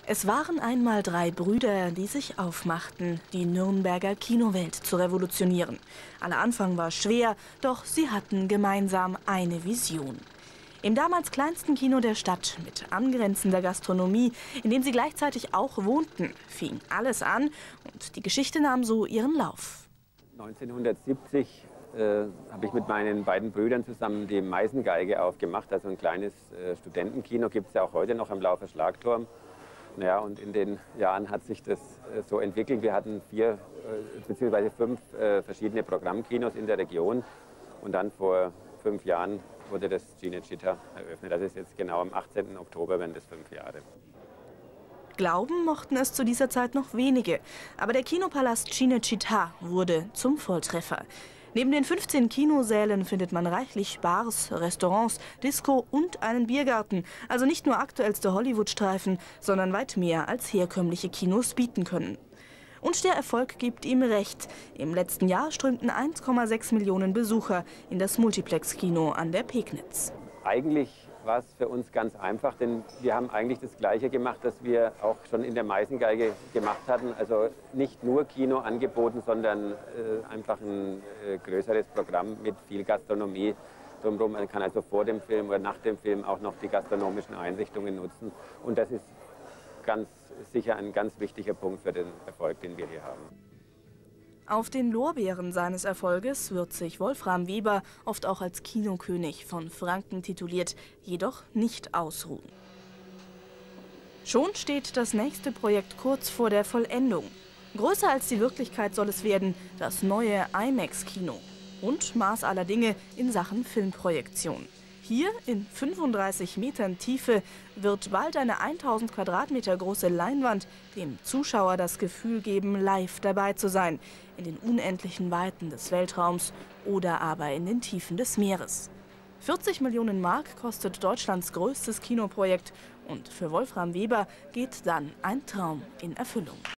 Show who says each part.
Speaker 1: Es waren einmal drei Brüder, die sich aufmachten, die Nürnberger Kinowelt zu revolutionieren. Aller Anfang war schwer, doch sie hatten gemeinsam eine Vision. Im damals kleinsten Kino der Stadt mit angrenzender Gastronomie, in dem sie gleichzeitig auch wohnten, fing alles an und die Geschichte nahm so ihren Lauf.
Speaker 2: 1970 habe ich mit meinen beiden Brüdern zusammen die Meißengeige aufgemacht. Also ein kleines Studentenkino gibt es ja auch heute noch am Laufer Schlagturm. Naja, und in den Jahren hat sich das so entwickelt. Wir hatten 4 bzw. 5 verschiedene Programmkinos in der Region. Und dann vor 5 Jahren wurde das Cinecittà eröffnet. Das ist jetzt genau am 18. Oktober, werden das 5 Jahre.
Speaker 1: Glauben mochten es zu dieser Zeit noch wenige. Aber der Kinopalast Cinecittà wurde zum Volltreffer. Neben den 15 Kinosälen findet man reichlich Bars, Restaurants, Disco und einen Biergarten. Also nicht nur aktuellste Hollywood-Streifen, sondern weit mehr als herkömmliche Kinos bieten können. Und der Erfolg gibt ihm recht. Im letzten Jahr strömten 1,6 Millionen Besucher in das Multiplex-Kino an der Pegnitz.
Speaker 2: Eigentlich war es für uns ganz einfach, denn wir haben eigentlich das Gleiche gemacht, das wir auch schon in der Meißengeige gemacht hatten. Also nicht nur Kino angeboten, sondern einfach ein größeres Programm mit viel Gastronomie drumherum. Man kann also vor dem Film oder nach dem Film auch noch die gastronomischen Einrichtungen nutzen. Und das ist ganz sicher ein ganz wichtiger Punkt für den Erfolg, den wir hier haben.
Speaker 1: Auf den Lorbeeren seines Erfolges wird sich Wolfram Weber, oft auch als Kinokönig von Franken tituliert, jedoch nicht ausruhen. Schon steht das nächste Projekt kurz vor der Vollendung. Größer als die Wirklichkeit soll es werden, das neue IMAX-Kino. Und Maß aller Dinge in Sachen Filmprojektion. Hier in 35 Metern Tiefe wird bald eine 1000 Quadratmeter große Leinwand dem Zuschauer das Gefühl geben, live dabei zu sein. In den unendlichen Weiten des Weltraums oder aber in den Tiefen des Meeres. 40 Millionen Mark kostet Deutschlands größtes Kinoprojekt. Und für Wolfram Weber geht dann ein Traum in Erfüllung.